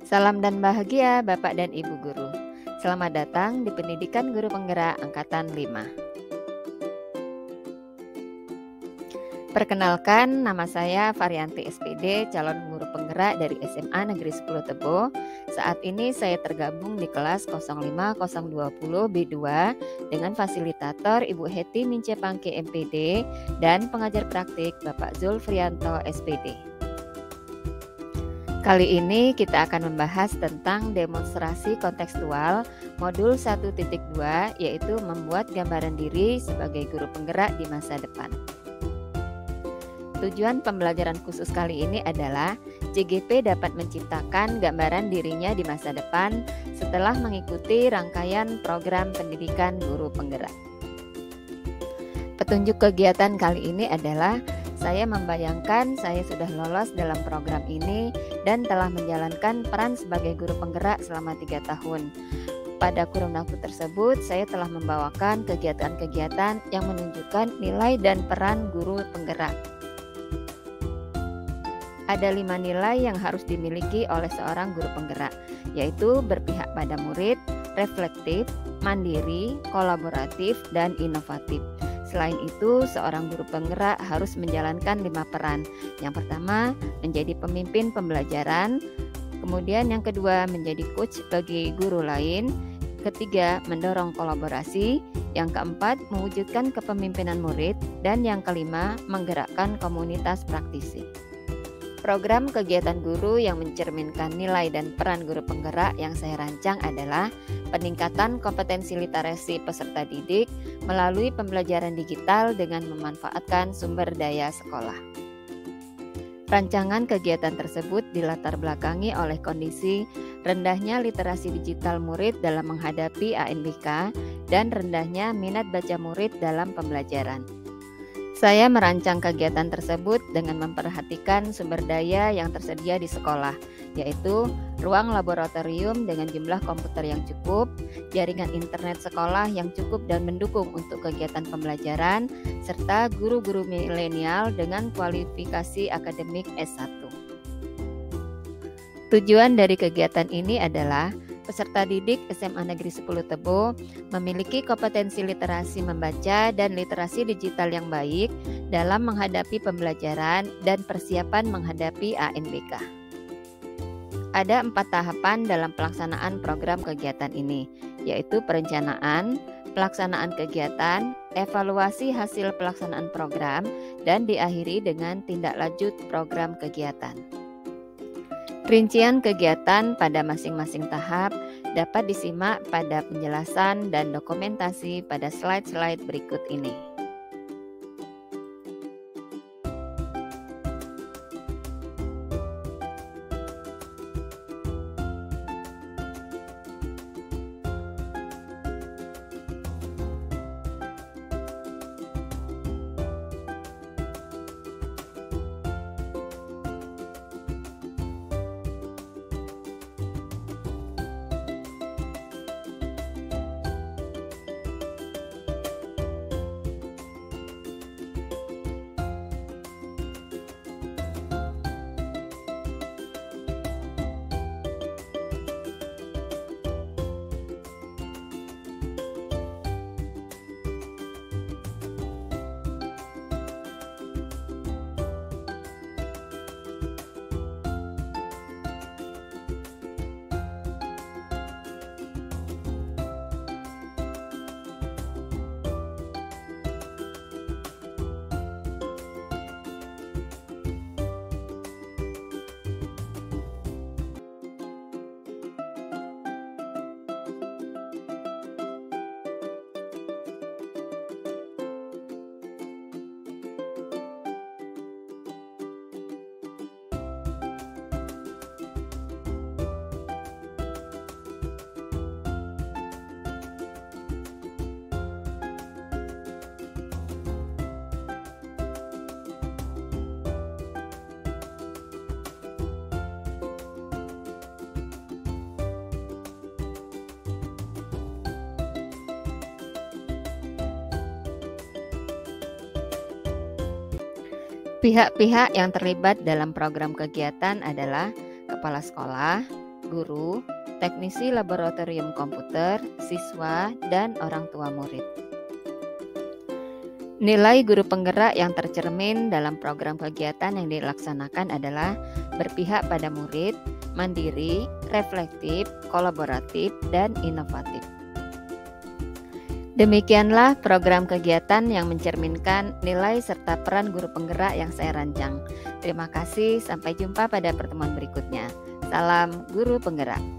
Salam dan bahagia Bapak dan Ibu Guru. Selamat datang di Pendidikan Guru Penggerak Angkatan 5. Perkenalkan, nama saya Varianti SPD, calon guru penggerak dari SMA Negeri 10 Tebo. Saat ini saya tergabung di kelas 05020 B2 dengan fasilitator Ibu Heti Mince Pangke MPD dan pengajar praktik Bapak Zulfrianto SPD. Kali ini kita akan membahas tentang demonstrasi kontekstual modul 1.2, yaitu membuat gambaran diri sebagai guru penggerak di masa depan. Tujuan pembelajaran khusus kali ini adalah JGP dapat menciptakan gambaran dirinya di masa depan setelah mengikuti rangkaian program pendidikan guru penggerak. Petunjuk kegiatan kali ini adalah saya membayangkan saya sudah lolos dalam program ini dan telah menjalankan peran sebagai guru penggerak selama 3 tahun. Pada kurun waktu tersebut, saya telah membawakan kegiatan-kegiatan yang menunjukkan nilai dan peran guru penggerak. Ada 5 nilai yang harus dimiliki oleh seorang guru penggerak, yaitu berpihak pada murid, reflektif, mandiri, kolaboratif, dan inovatif. Selain itu, seorang guru penggerak harus menjalankan 5 peran. Yang pertama, menjadi pemimpin pembelajaran. Kemudian yang kedua, menjadi coach bagi guru lain. Ketiga, mendorong kolaborasi. Yang keempat, mewujudkan kepemimpinan murid. Dan yang kelima, menggerakkan komunitas praktisi. Program kegiatan guru yang mencerminkan nilai dan peran guru penggerak yang saya rancang adalah peningkatan kompetensi literasi peserta didik melalui pembelajaran digital dengan memanfaatkan sumber daya sekolah. Rancangan kegiatan tersebut dilatar belakangi oleh kondisi rendahnya literasi digital murid dalam menghadapi ANBK dan rendahnya minat baca murid dalam pembelajaran. Saya merancang kegiatan tersebut dengan memperhatikan sumber daya yang tersedia di sekolah, yaitu ruang laboratorium dengan jumlah komputer yang cukup, jaringan internet sekolah yang cukup dan mendukung untuk kegiatan pembelajaran, serta guru-guru milenial dengan kualifikasi akademik S1. Tujuan dari kegiatan ini adalah peserta didik SMA Negeri 10 Tebo memiliki kompetensi literasi membaca dan literasi digital yang baik dalam menghadapi pembelajaran dan persiapan menghadapi ANBK. Ada 4 tahapan dalam pelaksanaan program kegiatan ini, yaitu perencanaan, pelaksanaan kegiatan, evaluasi hasil pelaksanaan program, dan diakhiri dengan tindak lanjut program kegiatan. Rincian kegiatan pada masing-masing tahap dapat disimak pada penjelasan dan dokumentasi pada slide-slide berikut ini. Pihak-pihak yang terlibat dalam program kegiatan adalah kepala sekolah, guru, teknisi laboratorium komputer, siswa, dan orang tua murid. Nilai guru penggerak yang tercermin dalam program kegiatan yang dilaksanakan adalah berpihak pada murid, mandiri, reflektif, kolaboratif, dan inovatif. Demikianlah program kegiatan yang mencerminkan nilai serta peran guru penggerak yang saya rancang. Terima kasih, sampai jumpa pada pertemuan berikutnya. Salam Guru Penggerak.